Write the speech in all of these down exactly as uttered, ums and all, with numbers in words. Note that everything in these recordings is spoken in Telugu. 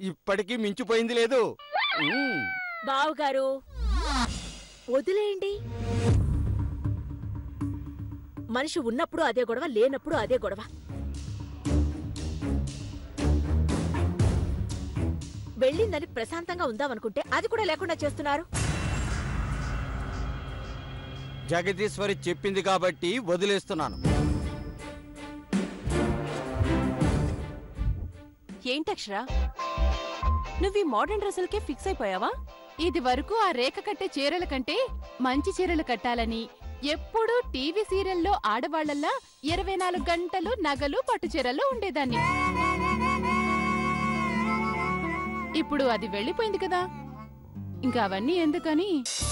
ఇప్పటికీ మించిపోయింది లేదు. బావగారు వదిలేయండి. మనిషి ఉన్నప్పుడు అదే గొడవ, లేనప్పుడు అదే గొడవ. వెళ్ళిందని ప్రశాంతంగా ఉందామనుకుంటే అది కూడా లేకుండా చేస్తున్నారు. జగదీశ్వరి చెప్పింది కాబట్టి వదిలేస్తున్నాను. ఏంటక్షరా, నువ్వు ఈ మోడర్న్ డ్రెస్సులకే ఫిక్స్ అయిపోయావా? ఇది వరకు ఆ రేఖ కట్టే చీరల కంటే మంచి చీరలు కట్టాలని ఎప్పుడూ టీవీ సీరియల్లో ఆడవాళ్లల్లా ఇరవై నాలుగు గంటలు నగలు పట్టు చీరల్లో ఉండేదాన్ని. ఇప్పుడు అది వెళ్ళిపోయింది కదా, ఇంకా అవన్నీ ఎందుకని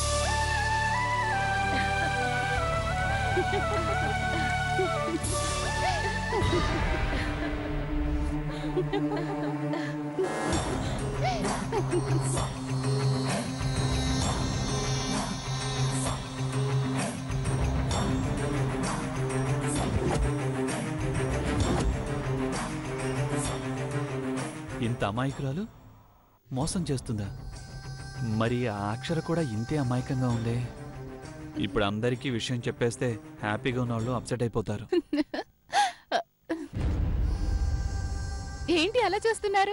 ఇంత అమాయకురాలు మోసం చేస్తుందా? మరి ఆ అక్షర కూడా ఇంతే అమాయకంగా ఉందే. ఇప్పుడు అందరికీ విషయం చెప్పేస్తే హ్యాపీగా ఉన్న వాళ్ళు అప్సెట్ అయిపోతారు. ఏంటి అలా చూస్తున్నారు?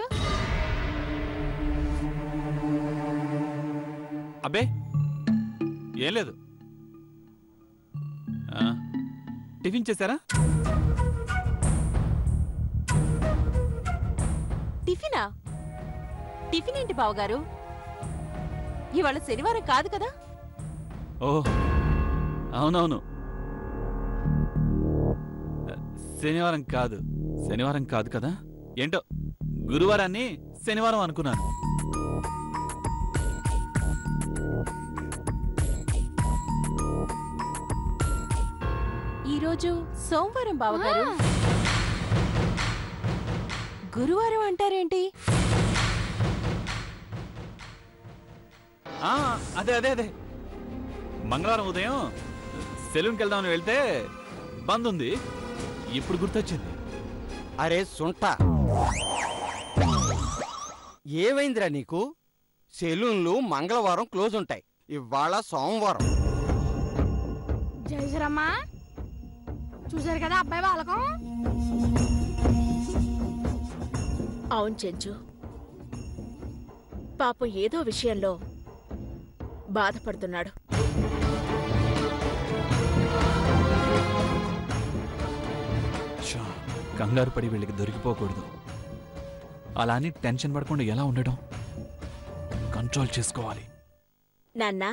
అబ్బే ఏం లేదు. టిఫిన్ చేశారా? టిఫినా? టిఫిన్ ఏంటి బావగారు, ఇవాళ శనివారం కాదు కదా? ఓ అవునవును, శనివారం కాదు. శనివారం కాదు కదా, ఏంటో గురువారాన్ని శనివారం అనుకున్నాను. ఈరోజు సోమవారం బావగారు. గురువారం అంటారేంటి? అదే అదే అదే మంగళవారం ఉదయం సెలూన్కి వెళ్దామని వెళ్తే బంద్ ఉంది. ఇప్పుడు గుర్తొచ్చింది. అరే సుంట, ఏమైందిరా నీకు? సెలూన్లు మంగళవారం క్లోజ్ ఉంటాయి, ఇవాళ సోమవారం. జయశ్రమ్మా చూసారు కదా అబ్బాయి వాళ్ళకం. అవును చెంచు, పాపం ఏదో విషయంలో బాధపడుతున్నాడు. కంగారు పడి వీళ్ళకి దొరికిపోకూడదు. అలా అని టెన్షన్ పడకుండా ఎలా ఉండడం, కంట్రోల్ చేసుకోవాలి. నాన్నా,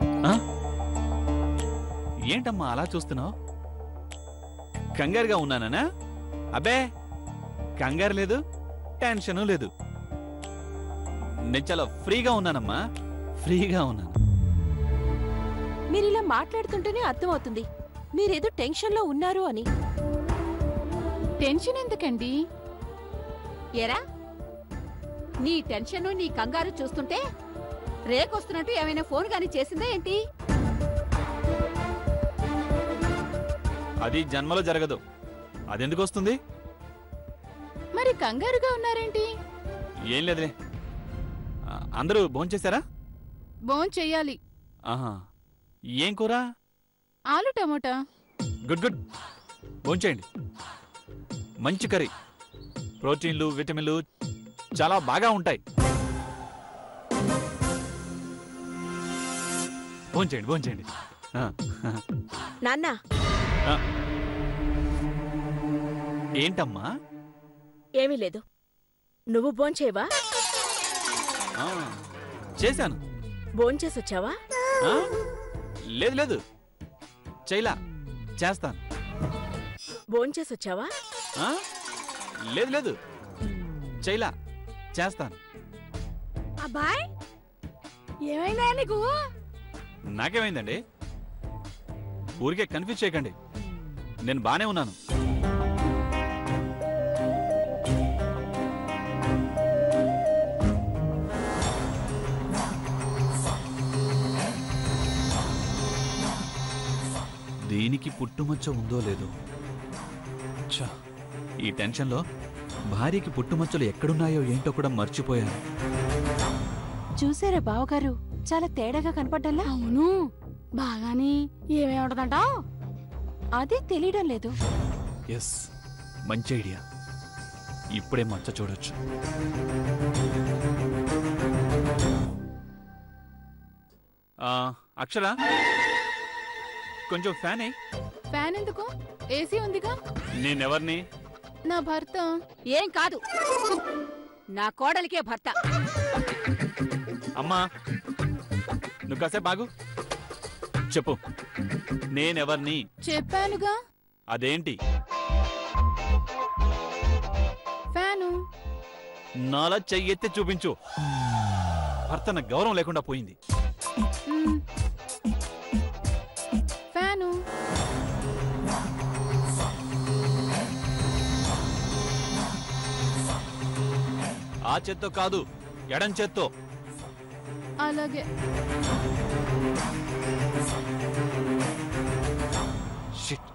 ఏంటమ్మా అలా చూస్తున్నావు? కంగారుగా ఉన్నానా? అబ్బే కంగారు లేదు, టెన్షను లేదు. నేను చాలా ఫ్రీగా ఉన్నానమ్మా, ఫ్రీగా ఉన్నాను. మీరిలా మాట్లాడుతుంటేనే అర్థమవుతుంది మీరేదో టెన్షన్లో ఉన్నారు అని. టెన్షన్ ఎందుకండి? ఏరా, నీ టెన్షన్ నీ కంగారు చూస్తుంటే రేకొస్తున్నట్టు ఏమైనా ఫోన్ గానీ చేసిందా ఏంటి? అది జన్మలో జరగదు, అదెందుకు వస్తుంది? మరి కంగారుగా ఉన్నారేంటి? ఏం లేదులే. అందరూ భోంచేశారా? భోంచెయ్యాలి. ఆహా, ఏం కూర? ఆలు టమోటా. Good good, భోంచేయండి. మంచి కర్రీ, ప్రోటీన్లు విటమిన్లు చాలా బాగా ఉంటాయి. భోంచేయండి భోంచేయండి. నాన్నా, ఏంటమ్మా? ఏమీ లేదు, నువ్వు భోంచేవా? చేశాను. భోంచేసొచ్చావా? లేదు లేదు, చైలా చేస్తాను. భోంచేసొచ్చావా? లేదు లేదు, చైలా చేస్తాను. అబ్బాయ్ ఏమైందా నీకు? నాకేమైందండి? ఊరికే కన్ఫ్యూజ్ చేయకండి, నేను బానే ఉన్నాను. దీనికి పుట్టుమచ్చ ఉందో లేదో, ఈ టెన్షన్లో భార్యకి పుట్టుమచ్చలు ఎక్కడున్నాయో ఏంటో కూడా మర్చిపోయాను. చూసారా బావగారు, చాలా తేడాగా కనపడ్డల్లా? అవును, బాగాని ఏమేమంటదంటావు? అదే తెలియడం లేదు. ఎస్, మంచి ఐడియా. ఇప్పుడే మచ్చ చూడొచ్చు. ఆ, అక్షర, కొంచెం ఫ్యాన్ అయ్యి. ఫ్యాన్ ఎందుకు? ఏసీ ఉందిగా. నేనెవర్ని? నా భర్త. ఏం కాదు, నా కోడలికే భర్త. అమ్మా, నువ్వు కాసేపు బాగు. చెప్పు, నేనెవర్ని? చెప్పానుగా. అదేంటి? ఫ్యాను. నాలా చెయ్యెత్తి చూపించు. భర్తన గౌరవం లేకుండా పోయింది. మ్. ఫ్యాను. ఆ చేత్తో కాదు, ఎడం చేత్తో. అలాగే. షిట్.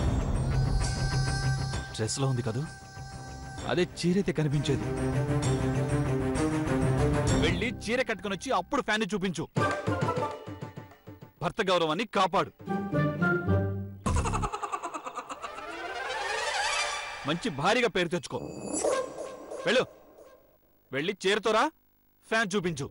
డ్రెస్ లో ఉంది కదూ, అదే చీరైతే కనిపించేది. వెళ్ళి చీర కట్టుకుని వచ్చి అప్పుడు ఫ్యాన్ చూపించు. భర్త గౌరవాన్ని కాపాడు. మంచి భారీగా పేరు తెచ్చుకో. వెళ్ళు, వెళ్ళి చీరతోరా ఫ్యాన్ చూపించు.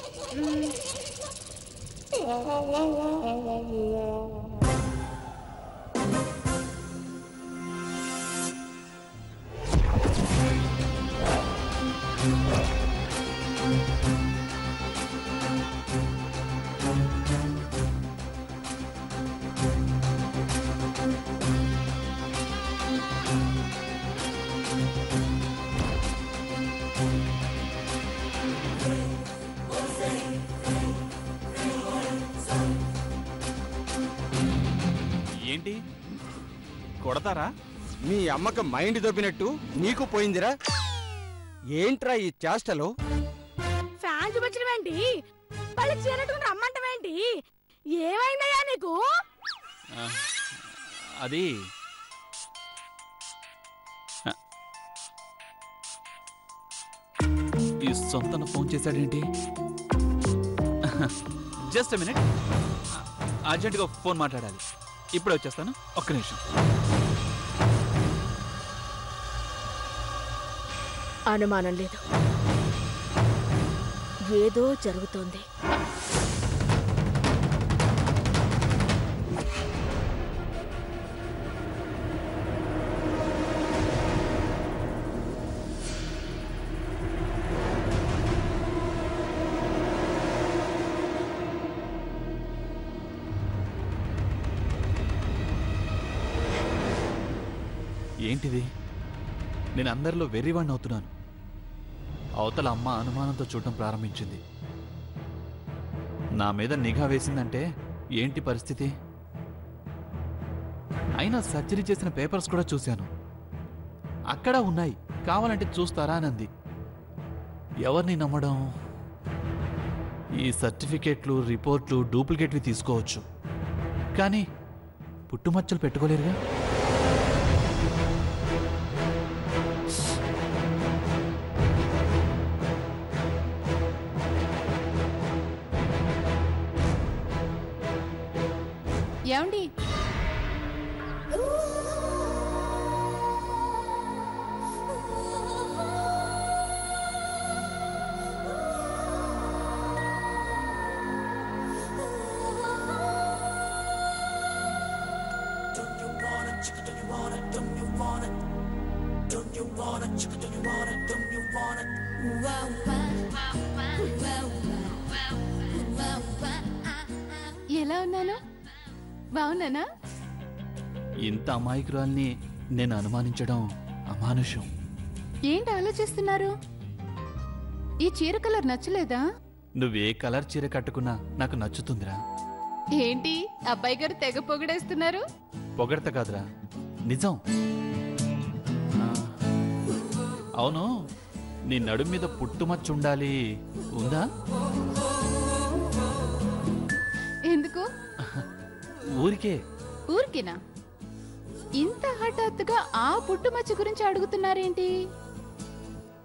ఏంటి కొడతారా? మీ అమ్మకి మైండ్ దొబ్బినట్టు నీకు పోయిందిరా? ఏంట్రా ఈ చేష్టలు? ఫ్యాన్ చూపించడమేంటి? పళ్ళు చీరట్టుకుని రమ్మంటమేంటి? ఏమైందయ్యా నీకు? ఆ, అది ఆ, ఈ సొంతన ఫోన్ చేశాడేంటి? జస్ట్ మినిట్, అర్జెంటుగా ఫోన్ మాట్లాడాలి. ఇప్పుడే వచ్చేస్తాను, ఒక్క నిమిషం. అనుమానం లేదు, ఏదో జరుగుతోంది. ఏంటిది? నేను అందరిలో వెర్రివాణ్ణి అవుతున్నాను. అవతల అమ్మ అనుమానంతో చూడటం ప్రారంభించింది. నా మీద నిఘా వేసిందంటే ఏంటి పరిస్థితి? అయినా సర్జరీ చేసిన పేపర్స్ కూడా చూశాను, అక్కడ ఉన్నాయి, కావాలంటే చూస్తారా అని అంది. ఎవరిని నమ్మడం? ఈ సర్టిఫికేట్లు, రిపోర్ట్లు డూప్లికేట్వి తీసుకోవచ్చు, కానీ పుట్టుమచ్చలు పెట్టుకోలేరుగా. ఏమండి? ఎలా ఉన్నాను? బాగున్నానా? ఇంత అమాయకురాల్ని నేను అనుమానించడం అమానుషం. ఏంటి ఆలోచిస్తున్నారు? ఈ చీర కలర్ నచ్చలేదా? నువ్వే కలర్ చీర కట్టుకున్నా నాకు నచ్చుతుందిరా. ఏంటి అబ్బాయి గారు తెగ పొగిడేస్తున్నారు? పొగడత కాదురా, నిజం. ఆ, అవును, నీ నడుం మీద పుట్టుమచ్చుండాలి, ఉందా? ఎందుకు? ఊరికే. ఊరికేనా? ఇంత హఠాత్తుగా ఆ పుట్టుమచ్చ గురించి అడుగుతున్నారేంటి?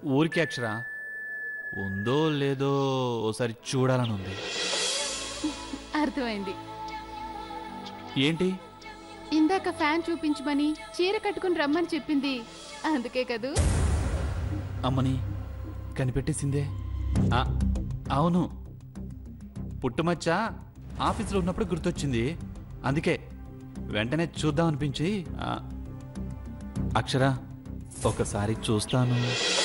ఊరికే అక్షర ఉందో లేదో ఓసారి చూడాలని ఉంది. అర్థమైంది. ఏంటి? ఇందాక ఫ్యాన్ చూపించమని చీర కట్టుకుని రమ్మని చెప్పింది అందుకే కదూ. అమ్మని కనిపెట్టేసిందే. ఆ, అవును, పుట్టుమచ్చ ఆఫీసులో ఉన్నప్పుడు గుర్తొచ్చింది, అందుకే వెంటనే చూద్దాం అనిపించి. అక్షర ఒకసారి చూస్తాను.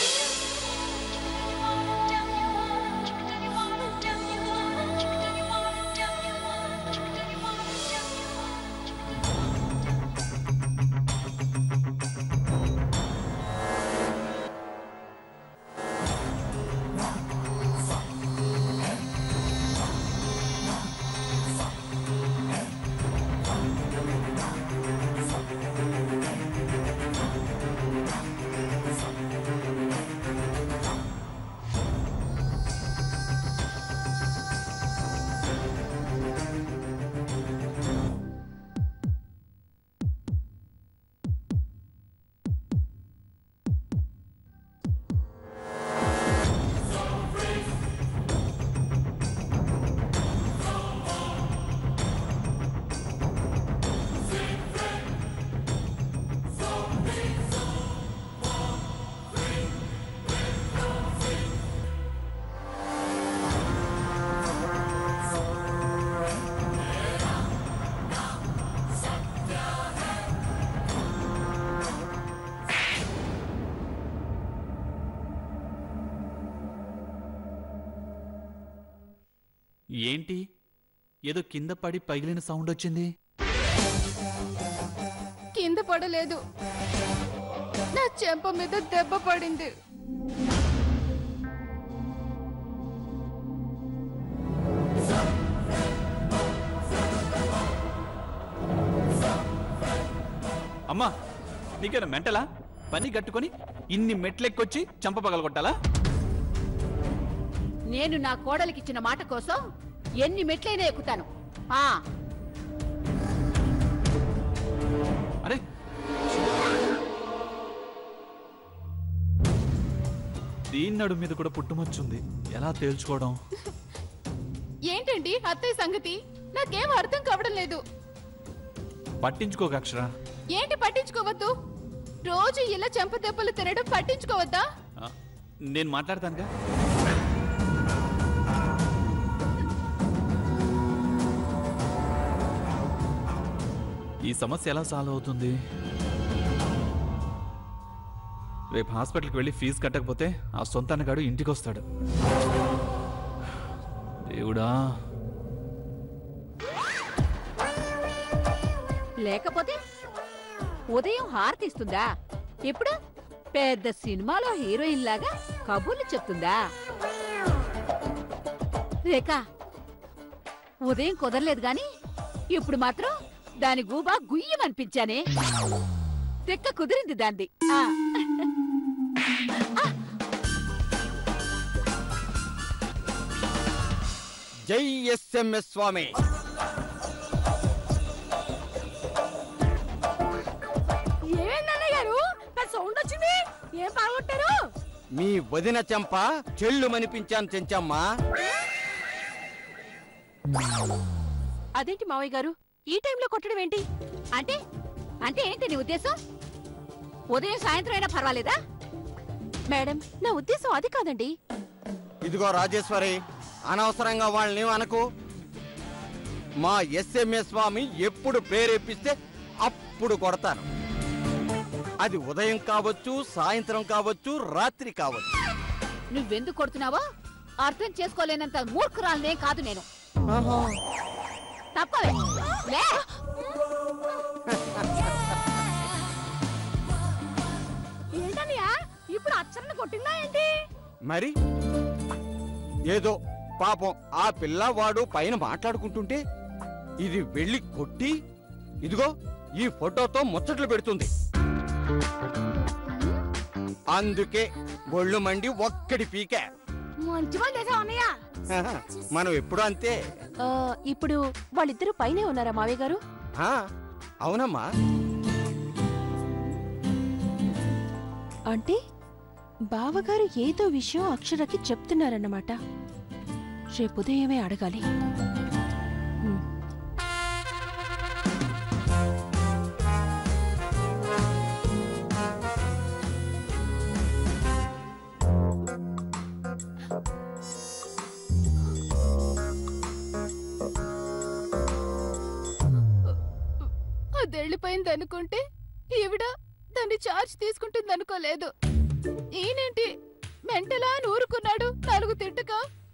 ఏంటి ఏదో కింద పడి పగిలిన సౌండ్ వచ్చింది? కింద పడలేదు, నా చెంప మీద దెబ్బ పడింది. అమ్మా, నీకేనా మెంటలా? పని కట్టుకొని ఇన్ని మెట్లెక్కొచ్చి చంప పగలగొట్టాలా? నేను నా కోడలికిచ్చిన మాట కోసం ఎన్ని మెట్లైనా ఎక్కుతాను. ఆ అరే, దీని నడు మీద కూడా పుట్టుమచ్చుంది, ఎలా తేల్చుకోవడం? ఏంటండి అత్తయ్య సంగతి? నాకేం అర్థం కావడం లేదు. పట్టించుకోక అక్షర. ఏంటి పట్టించుకోవద్దు? రోజు ఇలా చెంప దెబ్బలు తినడం పట్టించుకోవద్దా? నేను మాట్లాడతానుగా. ఈ సమస్య ఎలా సాల్వ్ అవుతుంది? రేపు హాస్పిటల్కి వెళ్ళి ఫీజు కట్టకపోతే ఆ సొంత అన్నగాడు ఇంటికి వస్తాడు. దేవుడా. లేకపోతే ఉదయం హారతిస్తుందా? ఇప్పుడు పెద్ద సినిమాలో హీరోయిన్ లాగా కబుర్లు చెప్తుందా? రేఖ, ఉదయం కుదరలేదు గాని ఇప్పుడు మాత్రం దాని గూబా గుయ్యమనిపించానే. తెక్క కుదిరింది దాంది. జై ఎస్ఎంఎస్ స్వామి. ఏమేందన్నయ్య గారు, సౌండ్ వచ్చింది, ఏం పాల్గొట్టారు? మీ వదిన చెంప చెల్లు మనిపించాను చెంచమ్మా. అదేంటి మావయ్య గారు ఈ టైంలో కొట్టడం ఏంటి? అంటే అంటే ఏంటి నీ ఉద్దేశం? ఉదయం సాయంత్రం అయినా పర్వాలేదా? మేడం, నా ఉద్దేశం అది కాదండి. ఇదిగో రాజేశ్వరి, అనవసరంగా వాళ్ళని అనకు. మా ఎస్ఎంఎస్ స్వామి ఎప్పుడు ప్రేరేపిస్తే అప్పుడు కొడతాను. అది ఉదయం కావచ్చు, సాయంత్రం కావచ్చు, రాత్రి కావచ్చు. నువ్వెందుకు కొడుతున్నావో అర్థం చేసుకోలేనంత మూర్ఖురాలనే కాదు నేను. తప్పవే లే. ఏంటన్నయ్య, ఇప్పుడు అచ్చరని కొట్టిందా ఏంటి? మరి ఏదో పాపం ఆ పిల్లవాడు పైన మాట్లాడుకుంటుంటే ఇది వెళ్ళి కొట్టి ఇదిగో ఈ ఫోటోతో ముచ్చట్లు పెడుతుంది. అందుకే ఒళ్ళు మండి ఒక్కడి పీకే. మంచి వాళ్ళు చేసావు అన్నయ్య. మనం ఎప్పుడు అంతే. ఆ, ఇప్పుడు వాళ్ళిద్దరూ పైనే ఉన్నారా మావయ్య గారు? ఆ, అవునమ్మా. అంటే బావగారు ఏదో విషయం అక్షరకి చెప్తున్నారన్నమాట. రేపు ఉదయమే అడగాలి. ఉమ్. అది వెళ్ళిపోయింది అనుకుంటే ఈవిడ దాన్ని చార్జ్ తీసుకుంటుంది అనుకోలేదు. ఈయనేంటి మెంటలా అని ఊరుకున్నాడు నాలుగు తిట్టుక.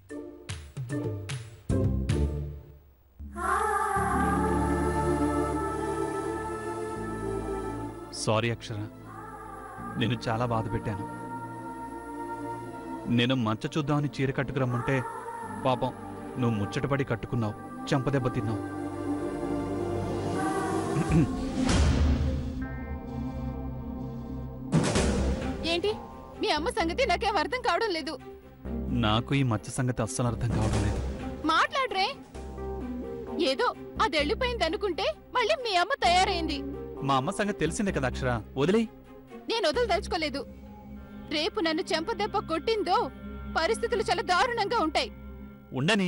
సారీ అక్షర, నేను చాలా బాధ పెట్టాను. నేను మంచ చూద్దామని చీర కట్టుకురమ్మంటే పాపం నువ్వు ముచ్చటపడి కట్టుకున్నావు, చెంపదెబ్బ తిన్నావు. ఏంటి మీ అమ్మ సంగతి నాకేం అర్థం కావడం లేదు. నాకు ఈ మచ్చ సంగతి అస్సలు అర్థం కావడం లేదు. మాట్లాడరే. ఏదో అది వెళ్ళిపోయింది అనుకుంటే మళ్ళీ మీ అమ్మ తయారైంది. మా అమ్మ సంగతి తెలిసిందే కదా అక్షర, వదిలేయ్. నేను వదలదలుచుకోలేదు. రేపు నన్ను చెంపదెబ్బ కొట్టిందో పరిస్థితులు చాలా దారుణంగా ఉంటాయి. ఉండని.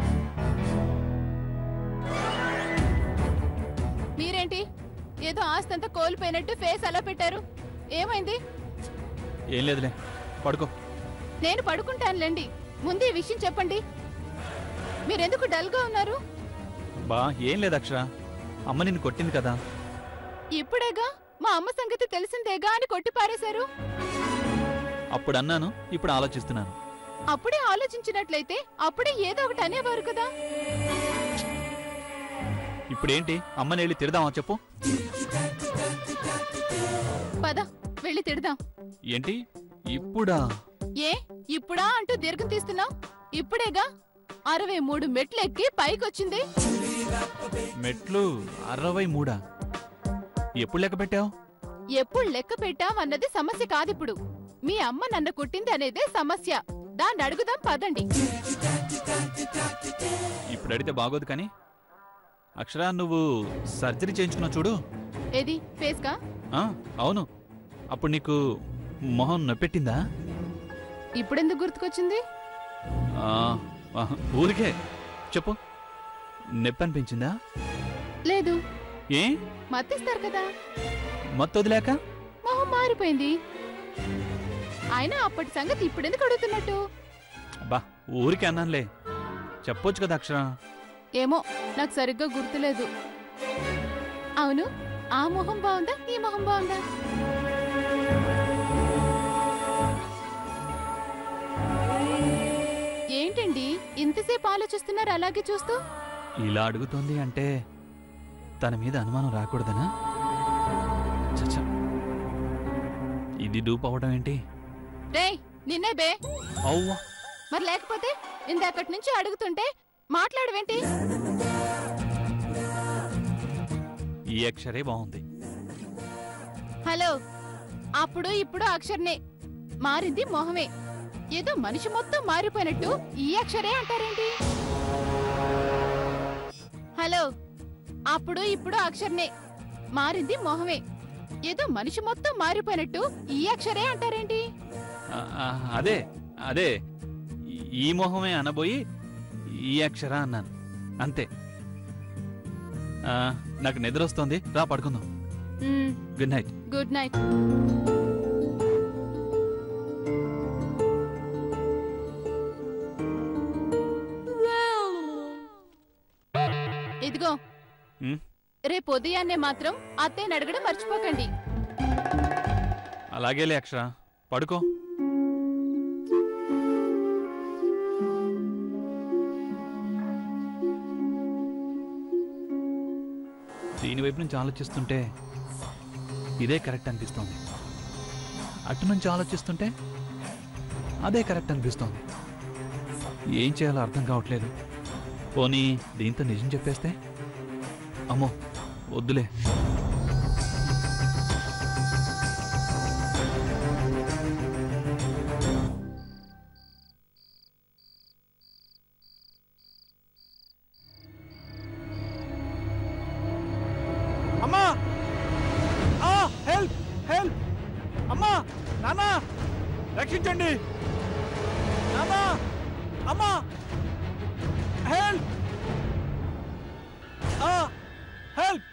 మీరేంటి ఏదో ఆస్తంతా కోల్పోయినట్టు ఫేస్ అలా పెట్టారు? ఏమైంది? ఏం లేదులే, పడుకో. నేను పడుకుంటానులేండి. ముందు ఈ విషయం చెప్పండి. మీరెందుకు డల్గా ఉన్నారు? బా ఏం లేదు అక్షర, అమ్మ నిన్ను కొట్టింది కదా. ఇప్పుడేగా మా అమ్మ సంగతి తెలిసిందేగా అని కొట్టి పారేశారు. అప్పుడు అన్నాను, ఇప్పుడు ఆలోచిస్తున్నాను. అప్పుడే ఆలోచించినట్లయితే అప్పుడే ఏదో ఒకటి అనేవారు కదా. ఇప్పుడేంటి అమ్మని వెళ్ళి తిడదామా చెప్పు? పద వెళ్ళి తిడదాం. ఏంటి ఇప్పుడా? ఏ ఇప్పుడా అంటూ దీర్ఘం తీస్తున్నావు? ఇప్పుడేగా అరవై మూడు మెట్లు ఎక్కి పైకొచ్చింది. మెట్లు అరవై మూడా? ఎప్పుడు లెక్క పెట్టావు? ఎప్పుడు లెక్క పెట్టావన్నది సమస్య కాదిప్పుడు. మీ అమ్మ నన్ను కొట్టింది అనేదే సమస్య. దాన్ని అడుగుదాం పదండి. ఇప్పుడు అడిగితే బాగోదు కానీ అక్షర, నువ్వు సర్జరీ చేయించుకున్నావు చూడు. ఏది ఫేస్ కా? ఆ, అవును. అప్పుడు నీకు మొహం నొప్పెట్టిందా? ఇప్పుడెందుకు గుర్తుకొచ్చింది? ఆ, ఆహా, ఊరికే చెప్పు. నొప్పి అనిపించిందా? లేదు. ఏ మత్తిస్తారు కదా. మత్తొదిలేక మొహం మారిపోయింది. అయినా అప్పటి సంగతి ఇప్పుడెందుకు అడుగుతున్నట్టు? బా ఊరికే అన్నానులే, చెప్పొచ్చు కదా అక్షర. ఏమో నాకు సరిగ్గా గుర్తులేదు. అవును, ఆ మొహం బాగుందా ఈ మొహం బాగుందా? ఏంటండి ఇంతసేపు ఆలోచిస్తున్నారు అలాగే చూస్తూ? ఇలా అడుగుతోంది అంటే తన మీద అనుమానం రాకూడదనా? చచ్చా, ఇది డూప్ అవడం ఏంటి? రేయ్ నిన్నే బే. అవ్వా, మరి లేకపోతే ఇందాకటి నుంచి అడుగుతుంటే మాట్లాడవేంటి? ఈ అక్షరే బాగుంది. హలో, అప్పుడు ఇప్పుడు అక్షర్నే మారింది మొహమే. ఏదో మనిషి మొత్తం మారిపోయినట్టు ఈ అక్షరే అంటారేంటి? హలో, అప్పుడు ఇప్పుడు అక్షర్నే మారింది మొహమే. ఏదో మనిషి మొత్తం మారిపోయినట్టు ఈ అక్షరే అంటారేంటి? ఆ, ఆ, అదే అదే ఈ మొహమే అనబోయి ఈ అక్షర అన్నాను అంతే. ఆ, నాకు నిద్ర వస్తోంది, రా పడుకుందాం. Good night. Good night. ఇదిగో రేపు ఉదయాన్నే మాత్రం అత్తయ్యని అడగడం మర్చిపోకండి. అలాగేలే అక్షర, పడుకో. దీని వైపు నుంచి ఆలోచిస్తుంటే ఇదే కరెక్ట్ అనిపిస్తోంది, అటు నుంచి ఆలోచిస్తుంటే అదే కరెక్ట్ అనిపిస్తోంది. ఏం చేయాలో అర్థం కావట్లేదు. పోనీ దీంతో నిజం చెప్పేస్తే? అమ్మో వద్దులే. అమ్మా! ఆ హెల్ప్ హెల్ప్! అమ్మా! నాన్న! రక్షించండి నాన్నా అమ్మా హెల్ప్ హెల్ప్